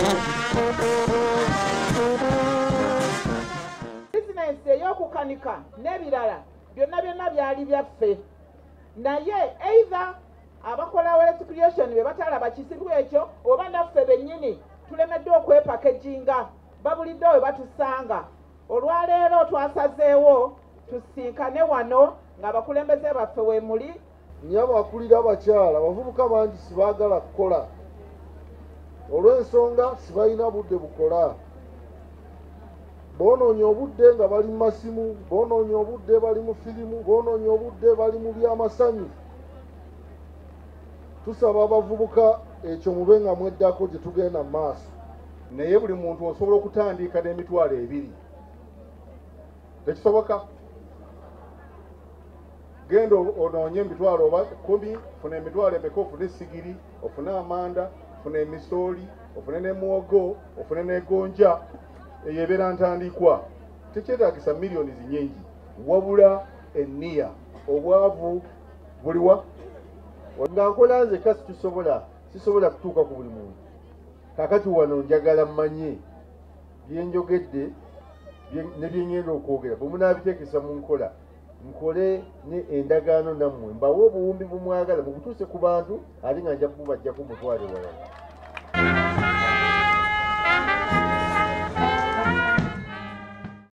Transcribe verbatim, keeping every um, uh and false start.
Bizinensi ey'okukanika n'ebirala byonna byonna byali byaffe, naye either abakola electrification be batalaba kisibu ekyo oba naffe bennyini tulemeddwa okwepakeginga babulidde we batusanga. Olwaleero twasazeewo tusinkane wano ng'abakulembeze baffe we muli. Nyaba akulira abakyala abavubuka bangi sibaagala kukola olw'ensonga sibalina budde bukola. Boonoonya obudde nga bali mu masimu, boonoonya obudde bali mu firimu, boonoonya obudde bali mu byamasanyu. Tusaba abavubuka ekyo mube nga mweddako gye tugenda mu maaso. Naye buli muntu osobola okutandika n'emitwalo ebiri. Tekisoboka. Genda onoonye emitwalo oba kumi, ofune emitwalo emeka, ofune sigiri, ofune amanda, ofune emisooli, ofune ne muwogo, ofune ne gonja. Eyo ebeera ntandikwa. Tekyetaagisa miliyoni zinyingi, wabula enniya, obwavu buliwa. Nga nkola nze kasi tusobola sisobola kutuuka ku buli muntu. Kakati wano njagala mmanye bye njogedde ne bye ngenda okwogera bwe munaabiteekesa mu nkola, mukole ne endagaano nammwe mbawe obuwumbi bwe mwagala mubutuuse ku bantu ate nga nja kububajjako mutwale walala.